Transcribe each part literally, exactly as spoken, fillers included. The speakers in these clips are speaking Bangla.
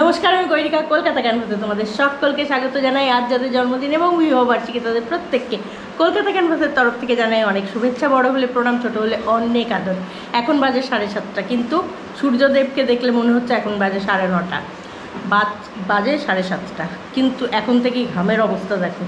নমস্কার, আমি গৈরিকা কলকাতা ক্যানভাসে তোমাদের সকলকে স্বাগত জানাই। আজ যাদের জন্মদিন এবং বিবাহ বার্ষিকী তাদের প্রত্যেককে কলকাতা ক্যানভাসের তরফ থেকে জানাই অনেক শুভেচ্ছা। বড় হলে প্রণাম, ছোট হলে অনেক আদর। এখন বাজে সাড়ে সাতটা, কিন্তু সূর্যদেবকে দেখলে মনে হচ্ছে এখন বাজে সাড়ে নটা। বাজ বাজে সাড়ে সাতটা, কিন্তু এখন থেকেই ঘামের অবস্থা দেখো।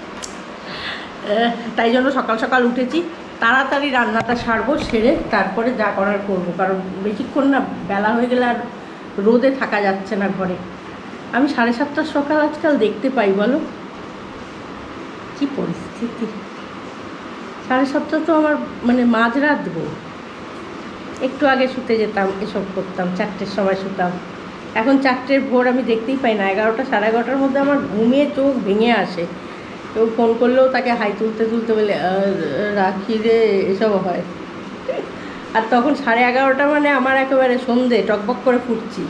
তাই জন্য সকাল সকাল উঠেছি, তাড়াতাড়ি রান্নাটা সারবো, সেরে তারপরে যা করার করবো। কারণ বেশিক্ষণ না বেলা হয়ে গেলে আর রোদে থাকা যাচ্ছে না ঘরে। আমি সাড়ে সাতটার সকাল আজকাল দেখতে পাই, বলো কি পরিস্থিতি। সাড়ে সাতটা তো আমার মানে মাঝরাত গো। একটু আগে শুতে যেতাম, এসব করতাম, চারটের সময় শুতাম। এখন চারটের ভোর আমি দেখতেই পাই না। এগারোটা সাড়ে এগারোটার মধ্যে আমার ঘুমিয়ে চোখ ভেঙে আসে। কেউ ফোন করলেও তাকে হাই তুলতে তুলতে বলে রাখি রে, এসব হয়। আর তখন সাড়ে এগারোটা মানে আমার একেবারে সন্ধে, টকবক করে ফুটছি।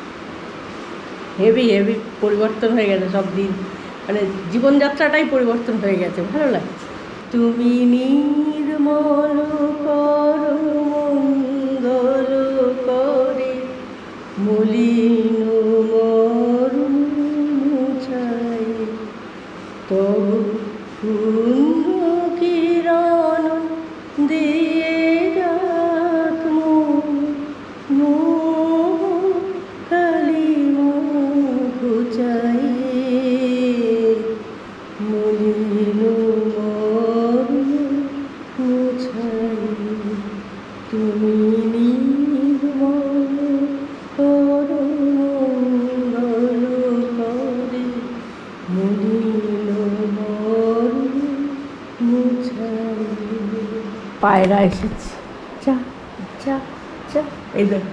হেভি হেভি পরিবর্তন হয়ে গেছে সব দিন, মানে জীবনযাত্রাটাই পরিবর্তন হয়ে গেছে। ভালো লাগছে। তুমি নির্মল করো মঙ্গল করে, মলিন মরু মুছাই, তবু পূর্ণ কিরণ দিয়ে পায়রা এসেছে। চা চা চা এই দেখ,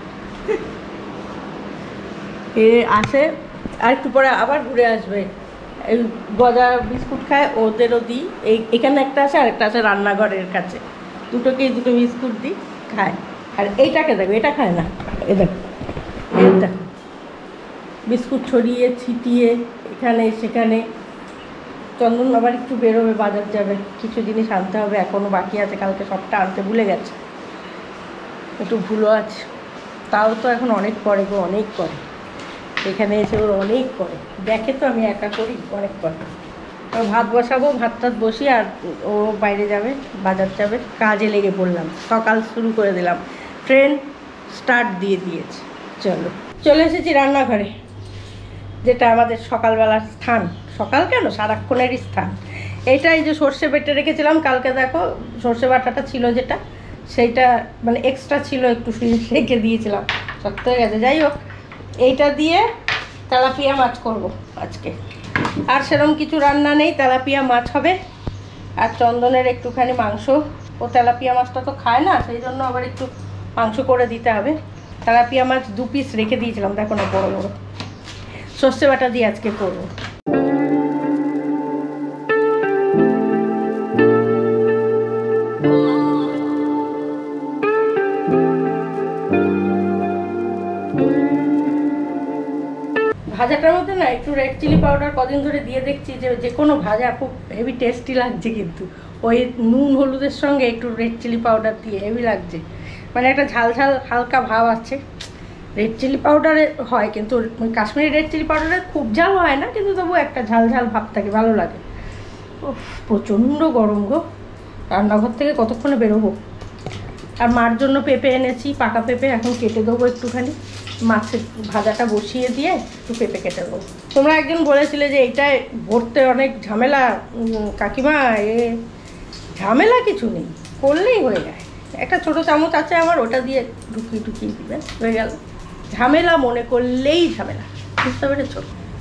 এ আসে আর একটু পরে আবার ঘুরে আসবে। এই গজা বিস্কুট খায়, ওদেরও দিই। এই এখানে একটা আছে, আর একটা আছে রান্নাঘরের কাছে। দুটোকেই দুটো বিস্কুট দিই, খায়। আর এইটাকে দেখো, এটা খায় না। এ দেখো, এটা বিস্কুট ছড়িয়ে ছিটিয়ে এখানে সেখানে। চন্দন আবার একটু বেরোবে, বাজার যাবে, কিছু জিনিস আনতে হবে, এখনও বাকি আছে। কালকে সবটা আনতে ভুলে গেছে, একটু ভুলও আছে। তাও তো এখন অনেক করে গো, অনেক করে। এখানে এসে ওর অনেক করে, দেখে তো আমি একা করি, অনেক করে। ভাত বসাবো, ভাত টাত বসি, আর ও বাইরে যাবে, বাজার যাবে। কাজে লেগে পড়লাম, সকাল শুরু করে দিলাম, ট্রেন স্টার্ট দিয়ে দিয়েছে। চলো, চলে এসেছি রান্নাঘরে, যেটা আমাদের সকালবেলার স্থান। সকাল কেন, সারাক্ষণেরই স্থান। এইটা এই যে সর্ষে বেটে রেখেছিলাম কালকে, দেখো সর্ষে বাটাটা ছিল যেটা, সেইটা মানে এক্সট্রা ছিল, একটু রেখে দিয়েছিলাম, শক্ত হয়ে গেছে। যাই হোক, এইটা দিয়ে তেলাপিয়া মাছ করব আজকে। আর সেরকম কিছু রান্না নেই, তেলাপিয়া মাছ হবে। আর চন্দনের একটুখানি মাংস, ও তেলাপিয়া মাছটা তো খায় না, সেই জন্য আবার একটু মাংস করে দিতে হবে। তেলাপিয়া মাছ দু পিস রেখে দিয়েছিলাম, দেখো না বড়ো বড়ো। সর্ষে বাটা দিয়ে আজকে করবো। ভাজাটার মধ্যে না একটু রেড চিলি পাউডার কদিন ধরে দিয়ে দেখছি যে যে কোনো ভাজা খুব হেভি টেস্টি লাগছে। কিন্তু ওই নুন হলুদের সঙ্গে একটু রেড চিলি পাউডার দিয়ে হেভি লাগছে, মানে একটা ঝাল ঝাল হালকা ভাব আছে। রেড চিলি পাউডারে হয়, কিন্তু কাশ্মীরি রেড চিলি পাউডারে খুব ঝাল হয় না, কিন্তু তবু একটা ঝাল ঝাল ভাব থাকে, ভালো লাগে। ও প্রচণ্ড গরম গো, রান্নাঘর থেকে কতক্ষণে বেরোবো। আর মার জন্য পেঁপে এনেছি, পাকা পেঁপে, এখন কেটে দেবো একটুখানি। মাছের ভাজাটা বসিয়ে দিয়ে একটু পেঁপে কেটে দেবো। তোমরা একজন বলেছিলে যে এইটায় ভরতে অনেক ঝামেলা কাকিমা। এ ঝামেলা কিছু নেই, করলেই হয়ে যায়। একটা ছোটো চামচ আছে আমার, ওটা দিয়ে ঢুকিয়ে ঢুকিয়ে দিবে, হয়ে গেল। ঝামেলা মনে করলেই ঝামেলা, বুঝতে পেরেছ?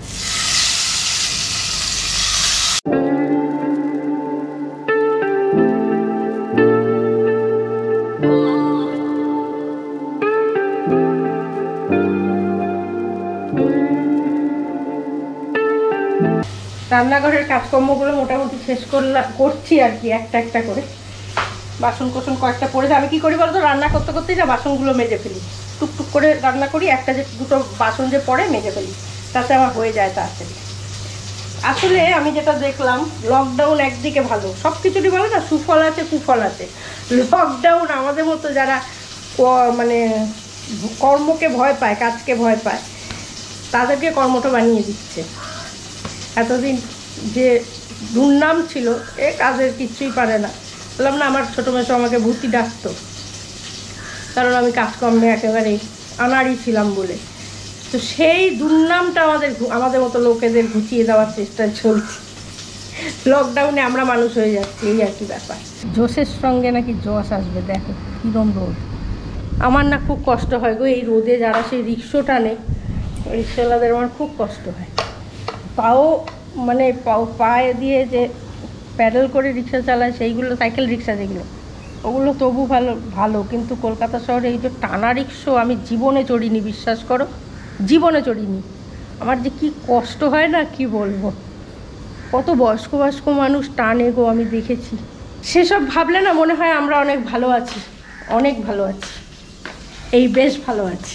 রান্নাঘরের কাজকর্মগুলো মোটামুটি শেষ করলাম, করছি আর কি, একটা একটা করে। বাসন কোসন কয়েকটা পড়েছে। আমি কী করি বলতো, রান্না করতে করতেই না বাসনগুলো মেজে ফেলি, টুকটুক করে রান্না করি, একটা যে দুটো বাসন যে পড়ে মেজে ফেলি, তাতে আমার হয়ে যায় তাড়াতাড়ি। আসলে আমি যেটা দেখলাম, লকডাউন একদিকে ভালো, সব কিছুরই বলে না সুফল আছে কুফল আছে। লকডাউন আমাদের মতো যারা মানে কর্মকে ভয় পায়, কাজকে ভয় পায়, তাদেরকে কর্মটা বানিয়ে দিচ্ছে। এতদিন যে দুর্নাম ছিল এ কাজের কিচ্ছুই পারে না। বললাম না, আমার ছোটো মেসো আমাকে ভূতি ডাকতো, কারণ আমি কাজকর্মে একেবারে আনাড়ি ছিলাম বলে। তো সেই দুর্নামটা আমাদের আমাদের মতো লোকেদের ঘুচিয়ে দেওয়ার চেষ্টা চলছে। লকডাউনে আমরা মানুষ হয়ে যাচ্ছি, এই আর কি ব্যাপার। জোশের সঙ্গে নাকি জশ আসবে, দেখো কিরম রোদ। আমার না খুব কষ্ট হয় গো এই রোদে, যারা সেই রিক্সা টানে রিক্সাওয়ালাদের আমার খুব কষ্ট হয়। পাও মানে পাও পায়ে দিয়ে যে প্যাডেল করে রিক্সা চালায় সেইগুলো, সাইকেল রিক্সা যেগুলো, ওগুলো তবু ভালো ভালো কিন্তু কলকাতা শহরে এই যে টানা রিক্সা আমি জীবনে চড়িনি, বিশ্বাস করো, জীবনে চড়িনি। আমার যে কি কষ্ট হয় না, কি বলবো। কত বয়স্ক বয়স্ক মানুষ টানে গো, আমি দেখেছি। সেসব ভাবলে না মনে হয় আমরা অনেক ভালো আছি, অনেক ভালো আছি, এই বেশ ভালো আছি।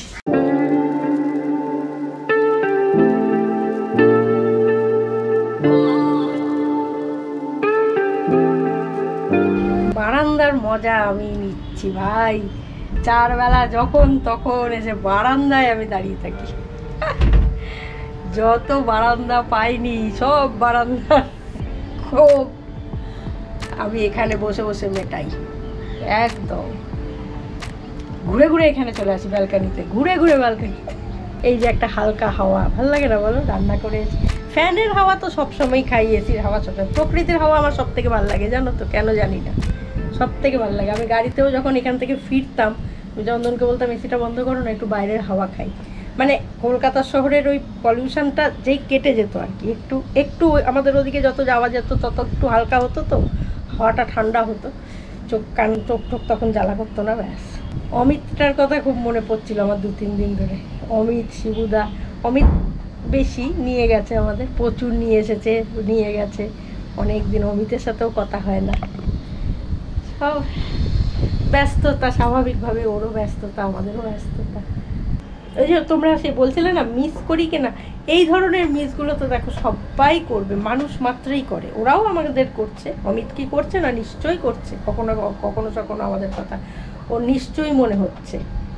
বারান্দার মজা আমি নিচ্ছি ভাই। চারবেলা যখন তখন এসে বারান্দায় আমি দাঁড়িয়ে থাকি। যত বারান্দা পাইনি সব বারান্দা খুব আমি এখানে বসে বসে মেটাই। একদম ঘুরে ঘুরে এখানে চলে আসি ব্যালকানিতে, ঘুরে ঘুরে ব্যালকানিতে। এই যে একটা হালকা হাওয়া, ভালো লাগে না বলো? রান্না করে ফ্যানের হাওয়া তো সবসময় খাই, এসির হাওয়া সব, প্রকৃতির হাওয়া আমার সব থেকে ভালো লাগে, জানো তো কেন জানি না, সব থেকে ভালো লাগে। আমি গাড়িতেও যখন এখান থেকে ফিরতাম চন্দনকে বলতাম এসিটা বন্ধ করো না, একটু বাইরের হাওয়া খাই। মানে কলকাতা শহরের ওই পলিউশনটা যেই কেটে যেত আর কি, একটু একটু আমাদের ওদিকে যত যাওয়া যেত তত একটু হালকা হতো, তো হাওয়াটা ঠান্ডা হতো, চোখ কান চোখ টোক তখন জ্বালা করতো না, ব্যাস। অমিতটার কথা খুব মনে পড়ছিল আমার দু তিন দিন ধরে। অমিত, শিবুদা, অমিত বেশি নিয়ে গেছে আমাদের, প্রচুর নিয়ে এসেছে, নিয়ে গেছে অনেক দিন। অমিতের সাথেও কথা হয় না, সব ব্যস্ততা, স্বাভাবিকভাবে ওরও ব্যস্ততা, আমাদেরও ব্যস্ততা। ওই যে তোমরা সে বলছিলে না মিস করি কিনা, এই ধরনের মিসগুলো তো দেখো সবাই করবে, মানুষ মাত্রই করে, ওরাও আমাদের করছে। অমিত কি করছে না? নিশ্চয়ই করছে, কখনো কখনো কখনো আমাদের কথা ও নিশ্চয়ই মনে হচ্ছে।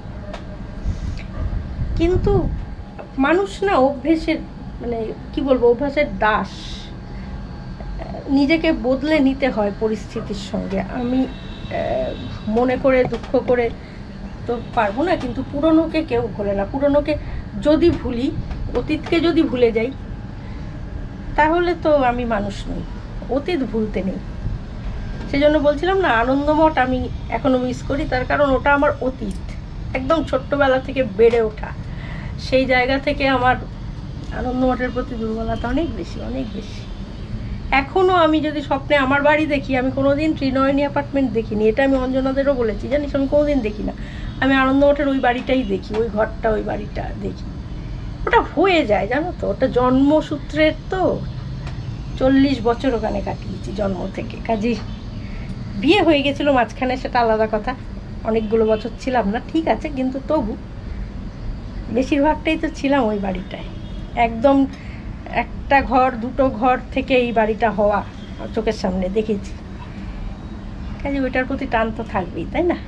কিন্তু মানুষ না অভ্যেসের, মানে কি বলবো, অভ্যাসের দাস। নিজেকে বদলে নিতে হয় পরিস্থিতির সঙ্গে। আমি মনে করে দুঃখ করে তো পারবো না, কিন্তু পুরনোকে কেউ ভোলে না। পুরনোকে যদি ভুলি, অতীতকে যদি ভুলে যাই, তাহলে তো আমি মানুষ নই, অতীত ভুলতে নেই। সেই জন্য বলছিলাম না আনন্দমঠ আমি এখনো মিস করি, তার কারণ ওটা আমার অতীত, একদম ছোট্টবেলা থেকে বেড়ে ওঠা। সেই জায়গা থেকে আমার আনন্দমঠের প্রতি দুর্বলতা অনেক বেশি, অনেক বেশি। এখনও আমি যদি স্বপ্নে আমার বাড়ি দেখি, আমি কোনোদিন ত্রিনয়নী অ্যাপার্টমেন্ট দেখিনি, এটা আমি অঞ্জনাদেরও বলেছি, জানিস আমি কোনোদিন দেখি না। আমি আনন্দমঠের ওই বাড়িটাই দেখি, ওই ঘরটা, ওই বাড়িটা দেখি। ওটা হয়ে যায় জানো তো, ওটা জন্মসূত্রের তো। চল্লিশ বছর ওখানে কাটিয়েছি জন্ম থেকে, কাজেই বিয়ে হয়ে গেছিলো মাঝখানে, সেটা আলাদা কথা, অনেকগুলো বছর ছিলাম না, ঠিক আছে, কিন্তু তবু বেশিরভাগটাই তো ছিলাম ওই বাড়িটায়। একদম একটা ঘর দুটো ঘর থেকে এই বাড়িটা হওয়া চোখের সামনে দেখেছি, কাজে ওইটার প্রতি টান তো থাকবেই, তাই না?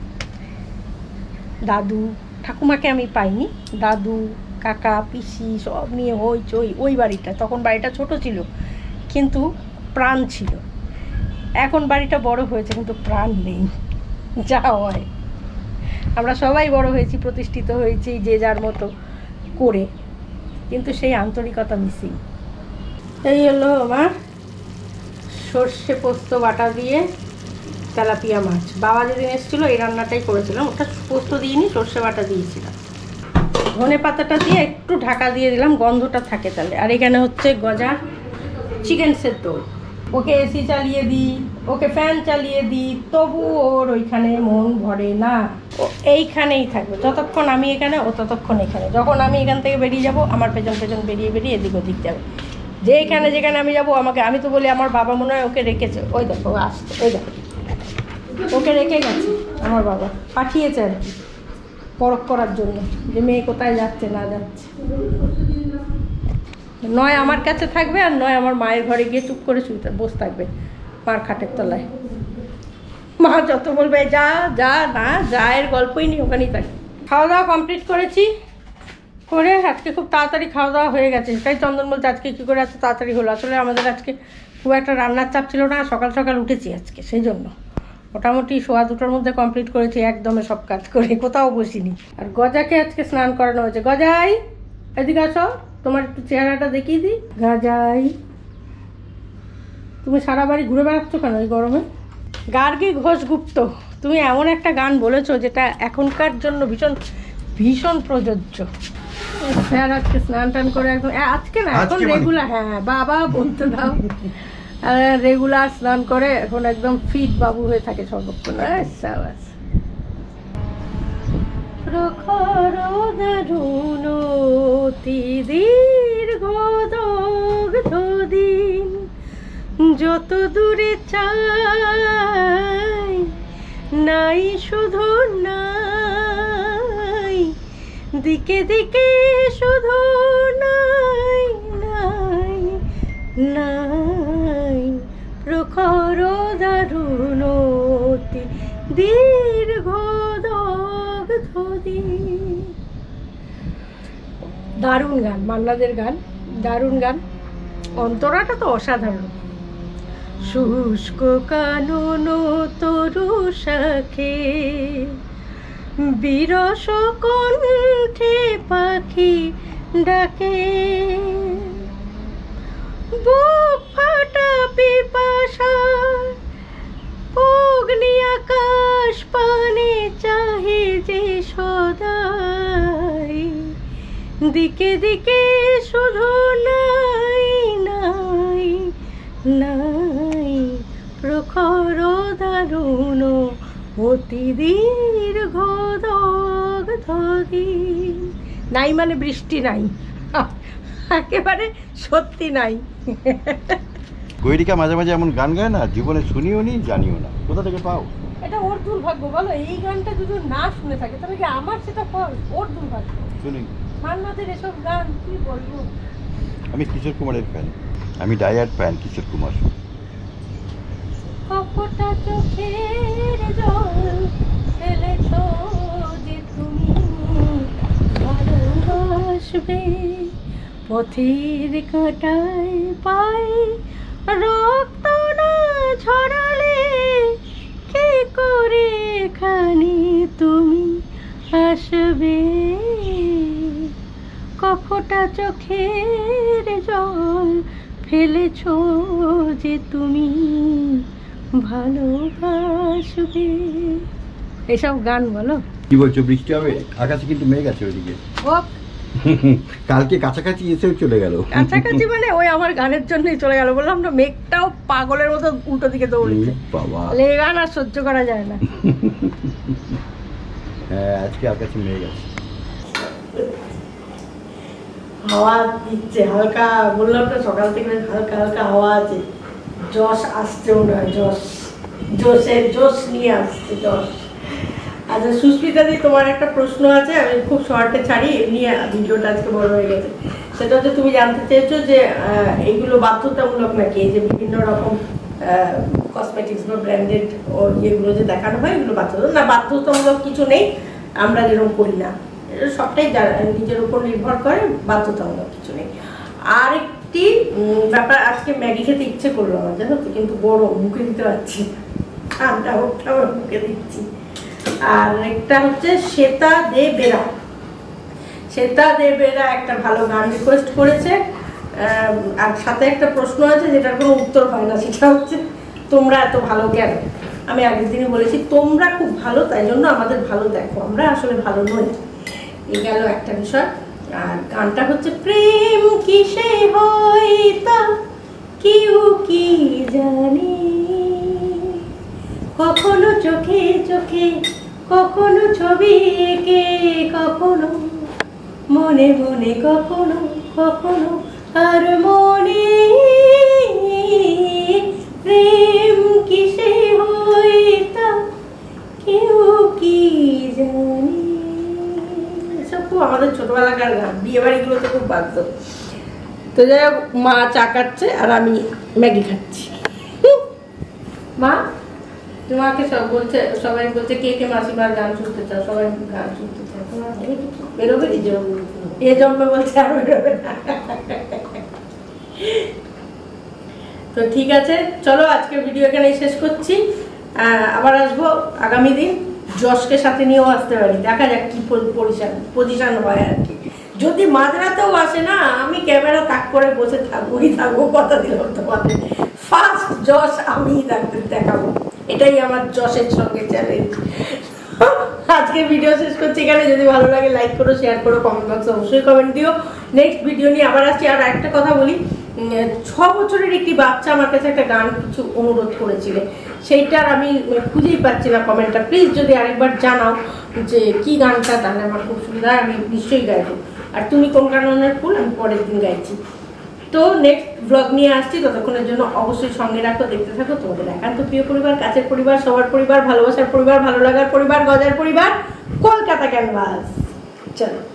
দাদু ঠাকুমাকে আমি পাইনি, দাদু কাকা পিসি সব নিয়ে হইচই ওই বাড়িটা। তখন বাড়িটা ছোট ছিল কিন্তু প্রাণ ছিল। এখন বাড়িটা বড় হয়েছে কিন্তু প্রাণ নেই, যা হয়। আমরা সবাই বড় হয়েছি, প্রতিষ্ঠিত হয়েছি যে যার মতো করে, কিন্তু সেই আন্তরিকতা মিসিং। এই হলো আমার সর্ষে পোস্ত বাটা দিয়ে তেলাপিয়া মাছ। বাবা যেদিন এসেছিলো এই রান্নাটাই করেছিলাম, ওটা পোস্ত দিইনি, সর্ষে বাটা দিয়েছিলাম। ধনে পাতাটা দিয়ে একটু ঢাকা দিয়ে দিলাম, গন্ধটা থাকে তাহলে। আর এখানে হচ্ছে গজা চিকেন সেদ্ধ। ওকে এসি চালিয়ে দিই, ওকে ফ্যান চালিয়ে দিই, তবু ওর ওইখানে মন ভরে না, ও এইখানেই থাকবে যতক্ষণ আমি এখানে, ও ততক্ষণ এখানে। যখন আমি এখান থেকে বেরিয়ে যাব, আমার পেছন পেছন বেরিয়ে বেরিয়ে এদিক ওদিক যাবে। যে এখানে যেখানে আমি যাব আমাকে, আমি তো বলি আমার বাবা মনে হয় ওকে রেখেছে, ওই দেখো আসছে, ওই দেখো ওকে রেখে গেছে আমার বাবা, পাঠিয়েছে আর কি পরখ করার জন্য যে মেয়ে কোথায় যাচ্ছে না যাচ্ছে। নয় আমার কাছে থাকবে, আর নয় আমার মায়ের ঘরে গিয়ে চুপ করে শুতে বসে থাকবে মার খাটের তলায়। মা যত বলবে যা যা না যা, এর গল্পই নেই, ওখানেই থাকবে। খাওয়া দাওয়া কমপ্লিট করেছি, করে আজকে খুব তাড়াতাড়ি খাওয়া দাওয়া হয়ে গেছে। তাই চন্দন বলছে আজকে কী করে এত তাড়াতাড়ি হলো। আসলে আমাদের আজকে খুব একটা রান্নার চাপ ছিল না, সকাল সকাল উঠেছি আজকে, সেই জন্য মোটামুটি সোয়া দুটোর মধ্যে কমপ্লিট করেছি একদমে সব কাজ করে, কোথাও বসিনি। আর গজাকে আজকে স্নান করানো হয়েছে। গজাই এদিকে আসো, তোমার একটু চেহারাটা দেখিয়ে দিই। গজাই, তুমি সারা বাড়ি ঘুরে বেড়াচ্ছ কেন এই গরমে? গার্গী ঘোষগুপ্ত, তুমি এমন একটা গান বলেছো যেটা এখনকার জন্য ভীষণ ভীষণ প্রযোজ্য। স্যার আজকে স্নান টান করে একদম, আজকে না এখন রেগুলার, হ্যাঁ হ্যাঁ বাবা বলতে দাও, রেগুলার স্নান করে এখন একদম ফিট বাবু হয়ে থাকে সর্বক্ষণ। প্রখর দারুণ অতি দীর্ঘ দগ্ধ দিন যত দূরে চাই নাই শুধু নাই, দিকে দিকে শুধু নাই নাই নাই, প্রখর দারুণ অতি দীর্ঘ দগ্ধ দিন। দারুণ গান, মান্নাদের গান, দারুণ গান। অন্তরাটা তো অসাধারণ। শুষ্ক কানন তরু শাখে বিরস কণ্ঠে পাখি ডাকে, বুক ফাটা পিপাসা অগ্নি আকাশ পানে চাহে যে সদাই, দিকে দিকে শুধু নাই নাই নাই, প্রখর দারুণ অতি দীর্ঘ দগ্ধ দিন। নাই মানে বৃষ্টি নাই, একেবারে সত্যি নাই। গৈরিকা মাঝে মাঝে এমন গান গায় না, জীবনে শুনিও নি জানিও না, কোথা থেকে পাও? এটা ওর দুর্ভাগ্য বলো, এই গানটা যদি না শুনে থাকে তাহলে কি আমার সেটা ফল? ওর দুর্ভাগ্য। শুনি মান্নাদের এসব গান কি বলবো। আমি কিশোর কুমারের ফ্যান, আমি ডায়ার ফ্যান কিশোর কুমার। কপটা চোখের জল ফেলেছো যে তুমি ভালোবাসবে, পথের কাঁটায় পাই রক্ত না ছড়ালে কি করে এখানে তুমি আসবে, কপটা চোখের জল ফেলেছো যে তুমি ভালোবাসবে। এসব গান বলো। কি বলছো, বৃষ্টি হবে? আকাশে কিন্তু মেঘ আছে ওইদিকে। কালকে কাছাকাছি এসেও চলে গেল। কাছাকাছি মানে ওই আমার গানের জন্যই চলে গেল। বললাম না, মেঘটাও পাগলের মতো উল্টো দিকে দৌড়েছে। বাবা, এই গান আর সহ্য করা যায় না। হ্যাঁ, আজকে আকাশে মেঘ আছে, হাওয়া দিচ্ছে হালকা। বললাম না সকাল থেকে হালকা হালকা হাওয়া আছে। জশ আসছে মনে হয়, জশ জোশের জোশ নিয়ে আসছে জশ। আচ্ছা সুস্মিতা দি, তোমার একটা প্রশ্ন আছে, আমি খুব শর্টে ছাড়ি, এমনি ভিডিওটা আজকে বড় হয়ে গেছে। সেটা হচ্ছে তুমি জানতে চেয়েছো যে এইগুলো বাধ্যতামূলক নাকি, এই যে বিভিন্ন রকম কসমেটিক্স বা ব্র্যান্ডেড ও ইয়েগুলো যে দেখানো হয় এগুলো বাধ্যতামূলক না? বাধ্যতামূলক কিছু নেই, আমরা যেরকম করি না, সবটাই নিজের উপর নির্ভর করে, বাধ্যতামূলক কিছু নেই। আর একটি ব্যাপার, আজকে ম্যাগি খেতে ইচ্ছে করলো আমার, জানো তো, কিন্তু বড় মুখে দিতে পারছি, ঠান্ডা ওটা আমার মুখে দিচ্ছি। আর একটা হচ্ছে শ্বেতা দে বেরা, শ্বেতা দে বেরা একটা ভালো গান রিকোয়েস্ট করেছে। আর সাথে একটা প্রশ্ন আছে যেটার কোনো উত্তর হয় না, সেটা হচ্ছে তোমরা এত ভালো কেন? আমি আগের দিনে বলেছি তোমরা খুব ভালো, তাই জন্য আমাদের ভালো দেখো, আমরা আসলে ভালো নই। এই গেল একটা বিষয়। আর গানটা হচ্ছে প্রেম কিসে হয় তা কেউ কি জানি, কখনো চোখে চোখে, কখনো ছবি এঁকে, কখনো মনে মনে, কখনো কখনো আর মনে, প্রেম কিসে হয় তা কেউ কি জানি। এসব খুব আমাদের ছোটবেলাকার গান, বিয়ে বাড়িগুলোতে খুব বাধ্য। তো যাই হোক, মা চা কাটছে আর আমি ম্যাগি খাচ্ছি। মা তোমাকে সব বলছে, সবাই বলছে কে কে মাসিমার গান শুনতে চাও, সবাই গান শুনতে চাও। বেরোবে এই জন্মে এ জন্মে বলছে আর বেরোবে না। তো ঠিক আছে, চলো আজকের ভিডিও এখানে শেষ করছি। আবার আসবো আগামী দিন, যশকে সাথে নিয়েও আসতে পারি, দেখা যাক কি পজিশন পজিশন হয় আর কি। যদি মাঝরাতেও আসে না, আমি ক্যামেরা তাক করে বসে থাকবোই থাকবো, কথা দিলাম তোমাদের। ফার্স্ট যশ আমি দেখাবো, এটাই আমার যশের সঙ্গে চ্যালেঞ্জ। আজকে ভিডিও শেষ করছি এখানে। যদি ভালো লাগে লাইক করো, শেয়ার করো, কমেন্ট বক্সে অবশ্যই কমেন্ট দিও। নেক্সট ভিডিও নিয়ে আবার আসছি। আর একটা কথা বলি, ছ বছরের একটি বাচ্চা আমার কাছে একটা গান কিছু অনুরোধ করেছিল, সেইটার আমি খুঁজেই পাচ্ছি না কমেন্টটা। প্লিজ যদি আরেকবার জানাও যে কি গানটা, তাহলে আমার খুব সুবিধা হয়, আমি নিশ্চয়ই গাইবো। আর তুমি কোন কারণের ফুল আমি পরের দিন গাইছি। তো নেক্সট ব্লগ নিয়ে আসছি, ততক্ষণের জন্য অবশ্যই সঙ্গে রাখো, দেখতে থাকো। তোমাদের একান্ত প্রিয় পরিবার, কাছের পরিবার, সবার পরিবার, ভালোবাসার পরিবার, ভালো লাগার পরিবার, গজার পরিবার, কলকাতা ক্যানভাস। চলো।